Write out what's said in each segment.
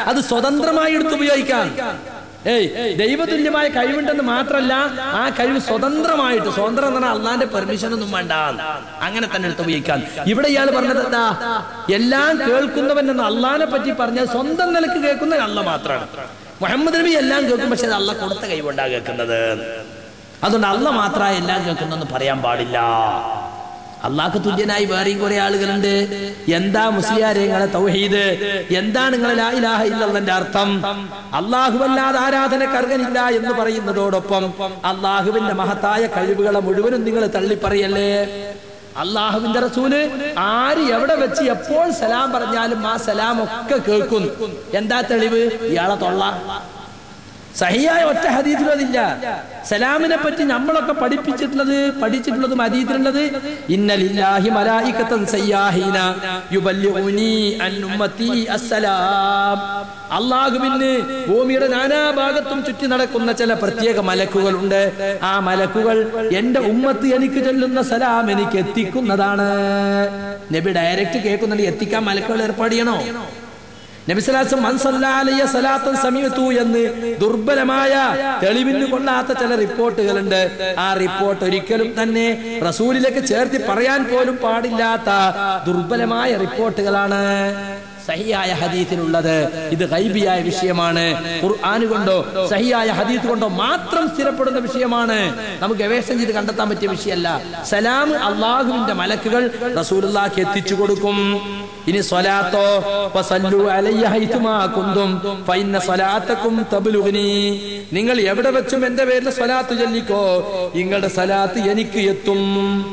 അത് സ്വതന്ത്രമായി എടുത്ത് ഉപയോഗിക്കാം. ദൈവതുല്യമായ കഴിവുണ്ടെന്ന് മാത്രമല്ല, ആ കഴിവ് സ്വതന്ത്രമായിട്ട്, സ്വതന്ത്രം എന്ന് പറഞ്ഞാൽ അള്ളാന്റെ പെർമിഷൻ ഒന്നും വേണ്ട, അങ്ങനെ തന്നെ എടുത്ത് ഉപയോഗിക്കാം. ഇവിടെ ഇയാൾ പറഞ്ഞത് എന്താ? എല്ലാം കേൾക്കുന്നവൻ എന്ന് അള്ളാനെ പറ്റി പറഞ്ഞാൽ സ്വന്തം നിലക്ക് കേൾക്കുന്ന അള്ളാഹ് മാത്രമാണ്. മുഹമ്മദ് നബി എല്ലാം കേൾക്കും, പക്ഷെ അത് അള്ളാഹ് കൊടുത്ത കഴിവുണ്ടാ കേൾക്കുന്നത്. അതുകൊണ്ട് അള്ളാഹ് മാത്രമായി എല്ലാം കേൾക്കുന്നെന്ന് പറയാൻ പാടില്ല. അള്ളാഹ്ക്ക് തുല്യനായി വേറെയും കുറെ ആളുകളുണ്ട്. എന്താ മുസ്ലിയാരെ നിങ്ങളെ തൗഹീദ്? എന്താണ് നിങ്ങളെ ലാ ഇലാഹ ഇല്ലല്ലാഹ്ന്റെ അർത്ഥം? അല്ലാഹുവല്ലാതെ ആരാധനക്ക് അർഹനില്ല എന്ന് പറയുന്നതോടൊപ്പം അള്ളാഹുവിന്റെ മഹത്തായ കഴിവുകളെ മുഴുവനും നിങ്ങൾ തള്ളിപ്പറയല്ലേ? അള്ളാഹുവിന്റെ റസൂല് ആര് എവിടെ വെച്ച് എപ്പോൾ സലാം പറഞ്ഞാലും ആ സലാം ഒക്കെ കേൾക്കും. എന്താ തെളിവ്? ഇയാളെ തൊള്ള. സഹിയായ ഒറ്റ ഹദീസിലും അതില്ല. സലാമിനെ പറ്റി നമ്മളൊക്കെ പഠിച്ചിട്ടുള്ളതും ഹദീസിലുള്ളത് ഇന്നലില്ലാഹി മലായികതൻ സയ്യാഹീന യുബല്ലിഗുനി അൻ ഉമ്മത്തി അസ്സലാം. അല്ലാഹുവിന് ഭൂമിയുടെ നാനാഭാഗത്തും ചുറ്റി നടക്കുന്ന ചില പ്രത്യേക മലക്കുകളുണ്ട്. ആ മലക്കുകൾ എന്റെ ഉമ്മത്ത് എനിക്ക് ചൊല്ലുന്ന സലാം എനിക്ക് എത്തിക്കുന്നതാണ്. നബി ഡയറക്റ്റ് കേൾക്കുന്നുണ്ട്, എത്തിക്കാൻ മലക്കുകൾ ഏർപ്പാട് ചെയ്യണോ? നബി സല്ലല്ലാഹു അലൈഹി വസല്ലം എന്ന് ദുർബലമായ തെളിവിന് കൊള്ളാത്ത ചില റിപ്പോർട്ടുകളുണ്ട്. ആ റിപ്പോർട്ട് ഒരിക്കലും തന്നെ റസൂലിലേക്ക് ചേർത്ത് പറയാൻ പോലും പാടില്ലാത്ത ദുർബലമായ റിപ്പോർട്ടുകളാണ് സഹിയായ ഹദീസിലുള്ളത്. ഇത് ഗൈബിയായ വിഷയമാണ്. ഖുർആൻ കൊണ്ടോ സഹിയായ ഹദീസ് കൊണ്ടോ മാത്രം സ്ഥിരപ്പെടുന്ന വിഷയമാണ്. നമുക്ക് ഗവേഷണം ചെയ്ത് കണ്ടെത്താൻ പറ്റിയ വിഷയമല്ല. സലാം അള്ളാഹുവിന്റെ മലക്കുകൾ റസൂലുള്ളാഹിക്ക് എത്തിച്ചു കൊടുക്കും. ഇനി സ്വലാത്തോ ഫസല്ലു അലയ്യ ഹൈതുമാ കുന്തും ഫഇന്ന സ്വലാത്തകും തബ്ലുഗ്നി. നിങ്ങൾ എവിടെ വെച്ചും എന്റെ പേരിൽ സ്വലാത്ത് ചൊല്ലിക്കോ, നിങ്ങളുടെ സ്വലാത്ത് എനിക്ക് എത്തും.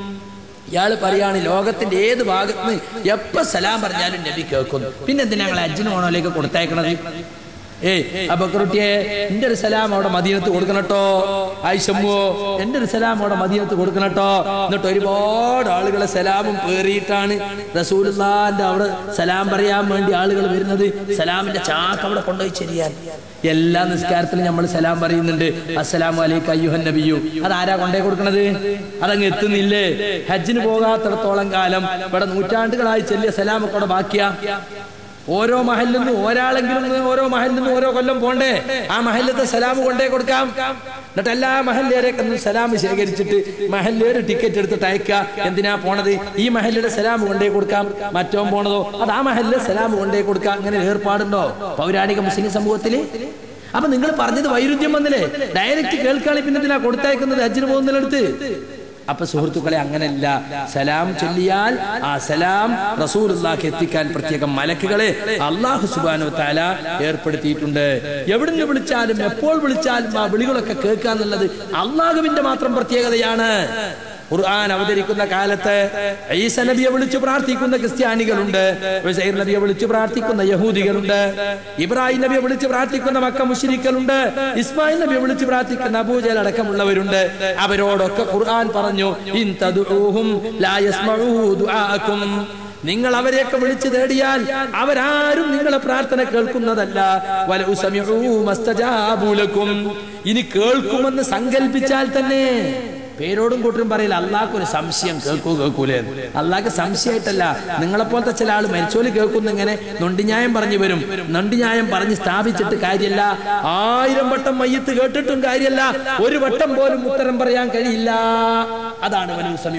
ഇയാൾ പറയാണ് ലോകത്തിന്റെ ഏത് ഭാഗത്ത് എപ്പ സലാം പറഞ്ഞാലും നബി കേൾക്കുന്നു. പിന്നെ എന്തിനാ ഞങ്ങൾ ഹജ്ജിന് ഓണോലേക്ക് കൊടുത്തയക്കണത്? അബക്കറുട്ടിയെ എന്റെ ഒരു സലാം അവിടെ മദീനത്ത് കൊടുക്കണട്ടോ, ആയിഷമ്മോ എന്റെ ഒരു സലാം അവിടെ മദീനത്ത് കൊടുക്കണട്ടോ. എന്നിട്ട് ഒരുപാട് ആളുകളെ സലാമും പേറിയിട്ടാണ് റസൂലുള്ളാഹിന്റെ അവിടെ സലാം പറയാൻ വേണ്ടി ആളുകൾ വരുന്നത്. സലാമിന്റെ ചാക്ക് അവിടെ കൊണ്ടുപോയി ചെരിയാൻ. എല്ലാ നിസ്കാരത്തിലും നമ്മൾ സലാം പറയുന്നുണ്ട്, അസ്സലാമു അലൈക അയ്യുഹൻ നബിയു. അതാരാ കൊണ്ടേ കൊടുക്കണത്? അതങ്ങ് എത്തുന്നില്ലേ? ഹജ്ജിന് പോകാത്തിടത്തോളം കാലം ഇവിടെ നൂറ്റാണ്ടുകളായി ചെല്ലിയ സലാമൊക്കെ അവിടെ ബാക്കിയാ. ഓരോ മഹലിൽ നിന്നും ഒരാളെങ്കിലും ഓരോ മഹലിൽ നിന്നും ഓരോ കൊല്ലം പോണ്ടേ? ആ മഹലിലത്തെ സലാം കൊണ്ടേ കൊടുക്കാം. എന്നിട്ട് എല്ലാ മഹല്ലേരൊക്കെ സലാം ശേഖരിച്ചിട്ട് മഹല്ലേര് ടിക്കറ്റ് എടുത്തിട്ട് അയക്കുക. എന്തിനാ പോണത്? ഈ മഹല്ലിയുടെ സലാം കൊണ്ടേ കൊടുക്കാം. മറ്റോ പോണതോ അത് ആ മഹല്ലിലെ സലാം കൊണ്ടേ കൊടുക്കാം. അങ്ങനെ ഏർപ്പാടുണ്ടോ പൗരാണിക മുസ്ലിം സമൂഹത്തില്? അപ്പൊ നിങ്ങൾ പറഞ്ഞത് വൈരുദ്ധ്യം വന്നില്ലേ? ഡയറക്റ്റ് കേൾക്കാളി പിന്നെ എന്തിനാ കൊടുത്തയക്കുന്നത് ഹജ്ജിന് പോകുന്നതിനടുത്ത്? അപ്പൊ സുഹൃത്തുക്കളെ, അങ്ങനല്ല. സലാം ചൊല്ലിയാൽ ആ സലാം റസൂലുള്ളാഹിക്ക് എത്തിക്കാൻ പ്രത്യേകം മലക്കുകളെ അല്ലാഹു സുബ്ഹാനഹു വ തആല ഏർപ്പെടുത്തിയിട്ടുണ്ട്. എവിടുന്ന് വിളിച്ചാലും എപ്പോൾ വിളിച്ചാലും ആ വിളികളൊക്കെ കേൾക്കാന്നുള്ളത് അല്ലാഹുവിന്റെ മാത്രം പ്രത്യേകതയാണ്. ഖുർആൻ അവതരിക്കുന്ന കാലത്ത് ഈസ നബിയെ വിളിച്ചു പ്രാർത്ഥിക്കുന്ന ക്രിസ്ത്യാനികളുണ്ട്, ഉസൈർ നബിയെ വിളിച്ചു പ്രാർത്ഥിക്കുന്ന യഹൂദികളുണ്ട്, ഇബ്രാഹിം നബിയെ വിളിച്ചു പ്രാർത്ഥിക്കുന്ന മക്ക മുശ്രിക്കുകളുണ്ട്, ഇസ്മായിൽ നബിയെ വിളിച്ചു പ്രാർത്ഥിക്കുന്ന അബൂജഹൽ അടക്കമുള്ളവരുണ്ട്. അവരോടൊക്കെ ഖുർആൻ പറഞ്ഞു, ഇൻ തദ്ഉഹും ലാ യസ്മഉ ദുആഅകും. നിങ്ങൾ അവരെയൊക്കെ വിളിച്ചു തേടിയാൽ അവരാരും നിങ്ങളെ പ്രാർത്ഥന കേൾക്കുന്നതല്ല. വലൗ സമിഉ മസ്തജാബു ലക്കും. ഇനി കേൾക്കുമെന്ന് സങ്കല്പിച്ചാൽ തന്നെ പേരോടും കൂട്ടരും പറയില്ല അള്ളാഹ്ക്ക് ഒരു സംശയം, കേൾക്കൂലേ? അള്ളാഹ്ക്ക് സംശയമായിട്ടല്ല. നിങ്ങളെപ്പോലത്തെ ചില ആള് മരിച്ചോല് കേൾക്കുന്ന ഇങ്ങനെ നൊണ്ടിന്യായം പറഞ്ഞു വരും. നൊണ്ടിന്യായം പറഞ്ഞ് സ്ഥാപിച്ചിട്ട് കാര്യമല്ല. 1000 വട്ടം മയ്യത്ത് കേട്ടിട്ടും കാര്യമല്ല. ഒരു വട്ടം പോലും ഉത്തരം പറയാൻ കഴിയില്ല. അതാണ്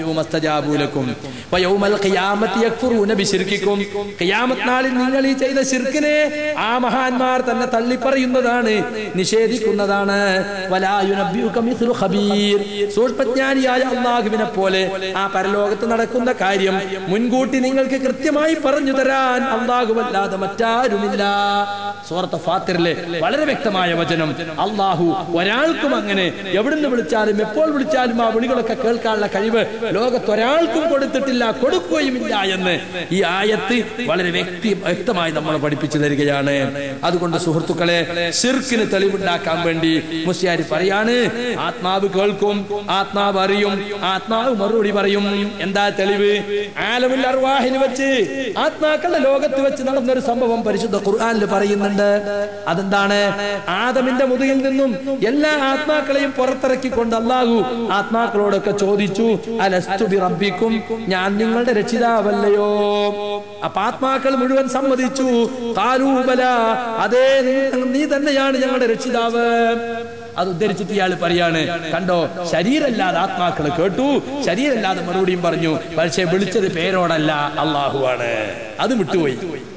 ഖിയാമത്ത് നാളിൽ നിങ്ങൾ ഈ ചെയ്ത ശിർക്കിനെ ആ മഹാന്മാർ തന്നെ തള്ളിപ്പറയുന്നതാണ്, നിഷേധിക്കുന്നതാണ്. വലാ യുനബ്ബിഉക മിസ്ലു ഖബീർ. ജ്ഞാനിയായ അല്ലാഹുവിനെ പോലെ ആ പരലോകത്ത് നടക്കുന്ന കാര്യം മുൻകൂട്ടി നിങ്ങൾക്ക് കൃത്യമായി പറഞ്ഞു തരാൻ അല്ലാഹുവല്ലാതെ മറ്റാരുമില്ല. സൂറത്ത് ഫാത്തിറിലെ വളരെ വ്യക്തമായ വചനം. അല്ലാഹു ഒരാൾക്കും അങ്ങനെ എവിടുന്ന് വിളിച്ചാലും എപ്പോൾ വിളിച്ചാലും ആ വിളികളൊക്കെ കേൾക്കാനുള്ള കഴിവ് ലോകത്തൊരാൾക്കും കൊടുത്തിട്ടില്ല, കൊടുക്കുകയുമില്ല എന്ന് ഈ ആയത്ത് വളരെ വ്യക്തമായി നമ്മൾ പഠിപ്പിച്ചു തരികയാണ്. അതുകൊണ്ട് സുഹൃത്തുക്കളെ, ശിർക്കിന് തെളിവുണ്ടാക്കാൻ വേണ്ടി മുസ്ലിയാർ പറയാണ്, ആത്മാവ് കേൾക്കും, ആത്മാവ് ആത്മാവ് അറിയും. ആത്മാവ് മറുപടി പറയും. എന്താ തെളിവ്? ആലമുൽ അർവാഹിൽ വെച്ച്, ആത്മാക്കളുടെ ലോകത്ത് വെച്ച് നടന്നൊരു സംഭവം പരിശുദ്ധ ഖുർആനിൽ പറയുന്നുണ്ട്. അതെന്താണ്? ആദമിന്റെ മുതുകിൽ നിന്നും എല്ലാ ആത്മാക്കളെയും പുറത്തിറക്കിക്കൊണ്ട് അല്ലാഹു ആത്മാക്കളോടൊക്കെ ചോദിച്ചു, അലസ്തു ബിറബ്ബിക്കും, ഞാൻ നിങ്ങളുടെ രക്ഷിതാവല്ലയോ? അപ്പൊ ആത്മാക്കൾ മുഴുവൻ സമ്മതിച്ചു. ഖാലൂ ബലാ, അതേ നീ തന്നെയാണ് ഞങ്ങളുടെ രക്ഷിതാവ്. അത് ഉദ്ധരിച്ചിട്ട് ഇയാൾ പറയാണ്, കണ്ടോ, ശരീരല്ലാതെ ആത്മാക്കൾ കേട്ടു, ശരീരല്ലാതെ മറുപടിയും പറഞ്ഞു. പക്ഷെ വിളിച്ചത് പേരോടല്ല, അള്ളാഹുവാണ്. അത് വിട്ടുപോയി.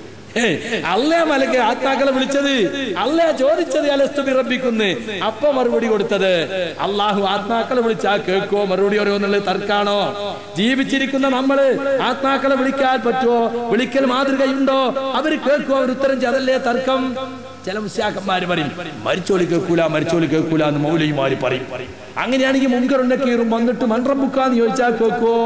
അള്ളാ മലക്ക് ആത്മാക്കളെ വിളിച്ചത്, അള്ളാ ചോദിച്ചത് അലസ്തു ബിറബ്ബിക്കുന്ന്. അപ്പൊ മറുപടി കൊടുത്തത് അള്ളാഹു. ആത്മാക്കളെ വിളിച്ചാ കേൾക്കോ? മറുപടി ഓരോന്നുള്ളത് തർക്കാണോ? ജീവിച്ചിരിക്കുന്ന നമ്മള് ആത്മാക്കളെ വിളിക്കാൻ പറ്റുമോ? വിളിക്കൽ മാതൃകയുണ്ടോ? അവര് കേൾക്കോ? അവർ ഉത്തരം ചെയ്തല്ലേ തർക്കം. ചില മുസ്ലിയാക്കന്മാര് പറയും മരിച്ചോലി കേൾക്കൂല, മരിച്ചോലി കേൾക്കൂല എന്ന് മൗലവിമാര് പറയും. അങ്ങനെയാണെങ്കിൽ മുൻകറുണ്ടെ കീറും വന്നിട്ട് മന്ത്രം ബുക്കാന്ന് ചോദിച്ചാൽ കേൾക്കോ?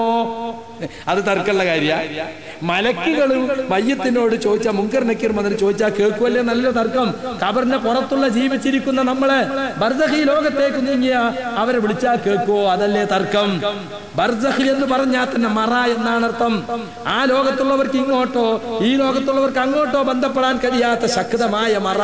അത് തർക്കമുള്ള കാര്യ. മലക്കുകളും മയ്യത്തിനോട് ചോദിച്ചാൽ മുൻകർ നക്കീർ വന്നിട്ട് ചോദിച്ചാൽ കേൾക്കുമല്ലേ? നല്ല തർക്കം. ഖബറിന്റെ പുറത്തുള്ള ജീവിച്ചിരിക്കുന്ന നമ്മളെ ബർസഖി ലോകത്തേക്ക് നീങ്ങിയ അവരെ വിളിച്ചാൽ കേൾക്കോ? അതല്ലേ തർക്കം. ബർസഖി എന്ന് പറഞ്ഞാൽ തന്നെ മറ എന്നാണ് അർത്ഥം. ആ ലോകത്തുള്ളവർക്ക് ഇങ്ങോട്ടോ ഈ ലോകത്തുള്ളവർക്ക് അങ്ങോട്ടോ ബന്ധപ്പെടാൻ കഴിയാത്ത ശക്തമായ മറ.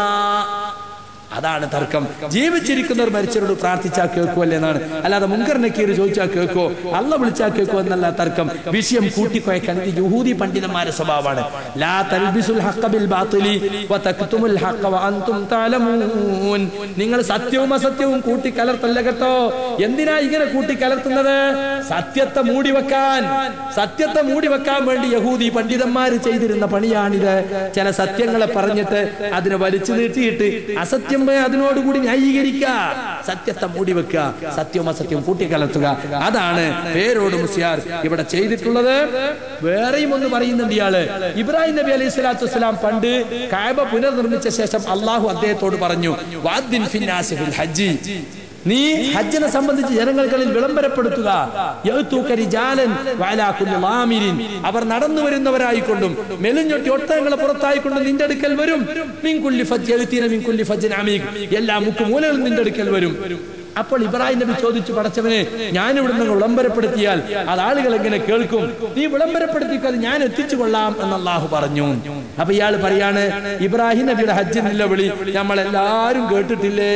അതാണ് തർക്കം. ജീവിച്ചിരിക്കുന്നവർ മരിച്ചവരോട് പ്രാർത്ഥിച്ചാൽ കേൾക്കുമല്ലേ എന്നാണ്. അല്ലാതെ മുൻകർ നക്കീർ ചോദിച്ചാൽ കേൾക്കോ, അല്ല വിളിച്ചാൽ കേൾക്കോ എന്നല്ല തർക്കം. വിഷയം കൂട്ടിക്കൊയക്കാൻ ഇത് യഹൂദി പണ്ഡിതന്മാരുടെ സ്വഭാവമാണ്. ലാ തൽബിസുൽ ഹഖ്ഖ ബിൽ ബാതിലി വതക്തുമുൽ ഹഖ്ഖ വഅൻതും തഅലമൂൻ. നിങ്ങൾ സത്യവും അസത്യവും കൂട്ടിക്കലർത്തല്ല കേട്ടോ. എന്തിനാ ഇങ്ങനെ കൂട്ടിക്കലർത്തുന്നത്? സത്യത്തെ മൂടിവെക്കാൻ. സത്യത്തെ മൂടിവെക്കാൻ വേണ്ടി യഹൂദി പണ്ഡിതന്മാർ ചെയ്തിരുന്ന പണിയാണിത്. ചില സത്യങ്ങളെ പറഞ്ഞിട്ട് അതിനെ വലിച്ചു നീട്ടിയിട്ട് അസത്യം അതിനോടുകൂടി ന്യായീകരിക്കുക, സത്യത്തെ മൂടിവെക്കുക, സത്യവും അസത്യവും കൂട്ടിക്കലർത്തുക. അതാണ് പേരോട് മുസ്ലിയാർ ഇവിടെ ചെയ്തിട്ടുള്ളത്. വേറെയും ഒന്ന് പറയുന്നുണ്ട് ഇയാള്. ഇബ്രാഹിം നബി അലൈഹി സ്വലാത്തു വസ്സലാം പണ്ട് കഅബ പുനർനിർമ്മിച്ച ശേഷം അള്ളാഹു അദ്ദേഹത്തോട് പറഞ്ഞു, വഅദ്ദിൻ ഫിന്നാസി ഫിൽ ഹജ്ജ്, നീ ഹജ്ജിനെ സംബന്ധിച്ച് ജനങ്ങൾക്കിടയിൽ വിളംബരപ്പെടുത്തുക. അവർ നടന്നു വരുന്നവരായിക്കൊണ്ടും മെലിഞ്ഞൊട്ടി ഒട്ടകങ്ങളെ പുറത്തായിക്കൊണ്ടും നിന്റെ അടുക്കൽ വരും. എല്ലാ മുക്കുമൂലകളും നിന്റെ അടുക്കൽ വരും. അപ്പോൾ ഇബ്രാഹിം നബി ചോദിച്ചു, പടച്ചവനെ, ഞാനിവിടെ നിന്ന് വിളംബരപ്പെടുത്തിയാൽ അത് ആളുകൾ എങ്ങനെ കേൾക്കും? നീ വിളംബരപ്പെടുത്തിക്കത് ഞാൻ എത്തിച്ചു കൊള്ളാം എന്ന് അല്ലാഹു പറഞ്ഞു. അപ്പൊ ഇയാൾ പറയാണ്, ഇബ്രാഹിം നബിയുടെ ഹജ്ജിനുള്ള വിളി നമ്മളെല്ലാരും കേട്ടിട്ടില്ലേ?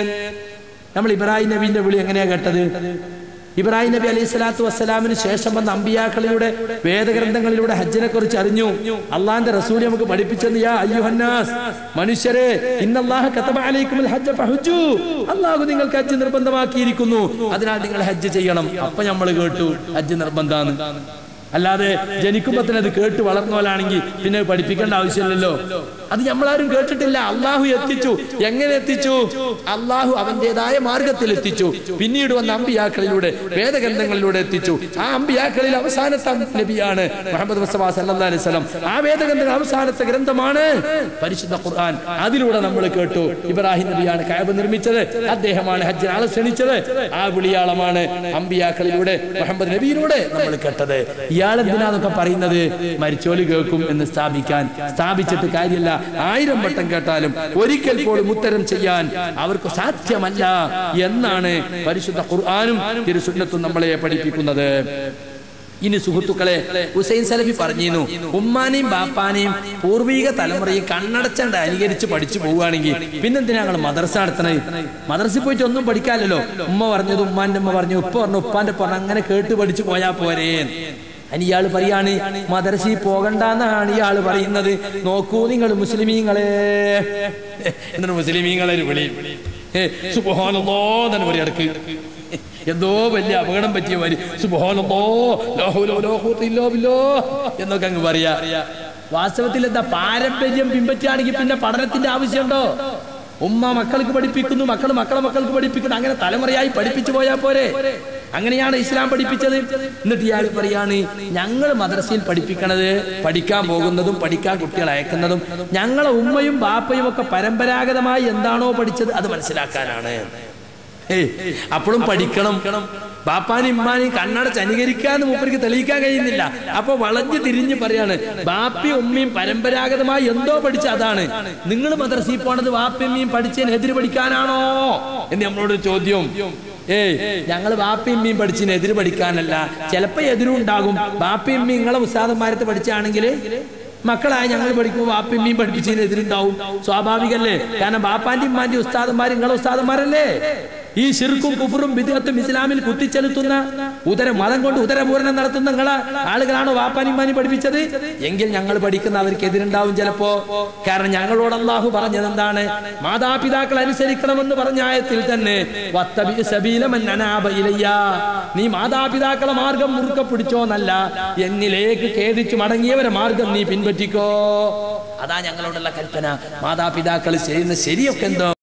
നമ്മൾ ഇബ്രാഹിം നബിന്റെ വിളി എങ്ങനെയാ കേട്ടത്? ഇബ്രാഹിം നബി അലൈഹി സ്വലാത്തു വസ്സലാമിന് ശേഷം വന്ന അമ്പിയാക്കളിലൂടെ വേദഗ്രന്ഥങ്ങളിലൂടെ ഹജ്ജിനെ കുറിച്ച് അറിഞ്ഞു. അള്ളാന്റെ റസൂൽ നമുക്ക് പഠിപ്പിച്ചത്, യാ അയ്യുഹന്നാസ്, മനുഷ്യരെ, ഇന്നല്ലാഹ കതബ അലൈക്കുമുൽ ഹജ്ജ ഫഹുജ്ജു, അല്ലാഹു നിങ്ങൾക്ക് ഹജ്ജ് നിർബന്ധമാക്കിയിരിക്കുന്നു, അതിനാൽ നിങ്ങൾ ഹജ്ജ് ചെയ്യണം. അപ്പൊ നമ്മൾ കേട്ടു ഹജ്ജ് നിർബന്ധാണ്. അല്ലാതെ ജനിക്കുമ്പോ തന്നെ അത് കേട്ട് വളർന്നോലാണെങ്കിൽ പിന്നെ പഠിപ്പിക്കേണ്ട ആവശ്യമില്ലല്ലോ. അത് നമ്മളാരും കേട്ടിട്ടില്ല. അള്ളാഹു എത്തിച്ചു. എങ്ങനെ എത്തിച്ചു? അള്ളാഹു അവന്റേതായ മാർഗത്തിൽ എത്തിച്ചു. പിന്നീട് വന്ന അമ്പിയാക്കളിലൂടെ വേദഗ്രന്ഥങ്ങളിലൂടെ എത്തിച്ചു. ആ അമ്പിയാക്കളിൽ അവസാനത്തെ നബിയാണ് മുഹമ്മദ് മുസ്തഫ സല്ലല്ലാഹു അലൈഹി വസല്ലം. ആ വേദഗ്രന്ഥം അവസാനത്തെ ഗ്രന്ഥമാണ് പരിശുദ്ധ ഖുർആൻ. അതിലൂടെ നമ്മൾ കേട്ടു ഇബ്രാഹിം നബിയാണ് കഅബ നിർമ്മിച്ചത്, അദ്ദേഹമാണ് ഹജ്ജിന് ആളെ ക്ഷണിച്ചത്. ആ വിളിയാളമാണ് അമ്പിയാക്കളിലൂടെ മുഹമ്മദ് നബിയിലൂടെ നമ്മൾ കേട്ടത്. ഇയാൾ എന്തിനാന്നൊക്കെ പറയുന്നത്? മരിച്ചോലി കേൾക്കും എന്ന് സ്ഥാപിച്ചിട്ട് കാര്യമില്ല. 1000 വട്ടം കേട്ടാലും ഒരിക്കൽ പോലും ഉത്തരം ചെയ്യാൻ അവർക്ക് സാധ്യമല്ല എന്നാണ് പരിശുദ്ധ ഖുർആനും തിരുസുന്നത്തും നമ്മളെ പഠിപ്പിക്കുന്നത്. ഇനി സുഹൃത്തുക്കളെ, ഹുസൈൻ സലഫി പറഞ്ഞിരുന്നു, ഉമ്മാനെയും ബാപ്പാനെയും പൂർവിക തലമുറയും കണ്ണടച്ചാണ്ട് അനുകരിച്ച് പഠിച്ചു പോവുകയാണെങ്കിൽ പിന്നെന്തിനാ ഞങ്ങൾ മദ്രസ നടത്തണേ? മദ്രസയിൽ പോയിട്ട് ഒന്നും പഠിക്കാമല്ലോ. ഉമ്മ പറഞ്ഞത് ഉമ്മാന്റെ ഉമ്മ പറഞ്ഞു, ഉപ്പ പറഞ്ഞു ഉപ്പാന്റെ പറഞ്ഞു, അങ്ങനെ കേട്ട് പഠിച്ചു പോയാ പോരേ. അനി ഇയാള് പറയാണ് മദ്രസയിൽ പോകണ്ടെന്നാണ് ഇയാള് പറയുന്നത്. നോക്കൂ നിങ്ങൾ മുസ്ലിമീങ്ങളെ, എന്നിട്ട് മുസ്ലിമീങ്ങളെ വിളി സുബ്ഹാനല്ലാഹ് എന്ന് പറയും. ഇടക്ക് എന്തോ വലിയ അപകടം പറ്റിയ മാതിരി സുബ്ഹാനല്ലാഹ് ലാ ഹൗല വലാ ഖുവത ഇല്ലാ ബില്ലാഹ് എന്നൊക്കെ അങ്ങ് പറയാ. വാസ്തവത്തിൽ എന്താ, പാരമ്പര്യം പിൻപറ്റുകയാണെങ്കിൽ പിന്നെ പഠനത്തിന്റെ ആവശ്യമുണ്ടോ? ഉമ്മ മക്കൾക്ക് പഠിപ്പിക്കുന്നു, മക്കൾ മക്കളെ മക്കൾക്ക് പഠിപ്പിക്കുന്നു, അങ്ങനെ തലമുറയായി പഠിപ്പിച്ചു പോയാൽ പോരെ? അങ്ങനെയാണ് ഇസ്ലാം പഠിപ്പിച്ചത്. എന്നിട്ട് ഇയാൾ പറയാണ്, ഞങ്ങൾ മദ്രസയിൽ പഠിപ്പിക്കണത്, പഠിക്കാൻ പോകുന്നതും പഠിക്കാൻ കുട്ടികളെ അയക്കുന്നതും ഞങ്ങളെ ഉമ്മയും ബാപ്പയും ഒക്കെ പരമ്പരാഗതമായി എന്താണോ പഠിച്ചത് അത് മനസ്സിലാക്കാനാണ്. അപ്പോഴും പഠിക്കണം. ബാപ്പാനും ഉമ്മാനെയും കണ്ണടച്ച് അനുകരിക്കാന്ന് മൂപ്പർക്ക് തെളിയിക്കാൻ കഴിയുന്നില്ല. അപ്പൊ വളഞ്ഞു തിരിഞ്ഞ് പറയാണ്, ബാപ്പയും ഉമ്മയും പരമ്പരാഗതമായി എന്തോ പഠിച്ച അതാണ്. നിങ്ങൾ മദ്രസയിൽ പോണത് ബാപ്പയും ഉമ്മയും പഠിച്ചതിന് എതിര് പഠിക്കാനാണോ എന്ന് നമ്മളോട് ചോദ്യം. ഞങ്ങൾ ബാപ്പയും മീൻ പഠിച്ചിന് എതിര് പഠിക്കാനല്ല. ചിലപ്പോ എതിരും ഉണ്ടാകും. ബാപ്പയും മീൻ നിങ്ങളെ ഉസ്താദന്മാരത്ത് പഠിച്ചാണെങ്കിൽ മക്കളായ ഞങ്ങൾ പഠിക്കുമ്പോൾ ബാപ്പയും മീൻ പഠിപ്പിച്ചതിന് എതിരുണ്ടാവും. സ്വാഭാവികല്ലേ? കാരണം ബാപ്പാന്റെ ഉമ്മാന്റെ ഉസ്താദന്മാർ നിങ്ങളെ ഉസ്താദന്മാരല്ലേ? ഈ ശിർക്കും കുഫറും ബിദ്അത്തും ഇസ്ലാമിൽ കുത്തിച്ചെലുത്തുന്ന മതം കൊണ്ട് ഉദരപൂരണം നടത്തുന്ന നിങ്ങളെ ആളുകളാണോ വാപ്പാനിമാനി പഠിപ്പിച്ചത്? എങ്കിൽ ഞങ്ങൾ പഠിക്കുന്ന അവർക്ക് എതിരുണ്ടാവും ചിലപ്പോ. കാരണം ഞങ്ങളോട് അല്ലാഹു പറഞ്ഞത് എന്താണ്? മാതാപിതാക്കൾ അനുസരിക്കണമെന്ന് പറഞ്ഞ ആയത്തിൽ തന്നെ വത്തബി സബീല മൻ അനാബ ഇലയ്യ, നീ മാതാപിതാക്കളെ മാർഗം മുറുക്കെ പിടിച്ചോന്നല്ല, എന്നിലേക്ക് ഖേദിച്ചു മടങ്ങിയവരെ മാർഗം നീ പിൻപറ്റിക്കോ. അതാ ഞങ്ങളോടുള്ള കൽപ്പന. മാതാപിതാക്കൾ ചെയ്യുന്ന ശരിയൊക്കെ എന്തോ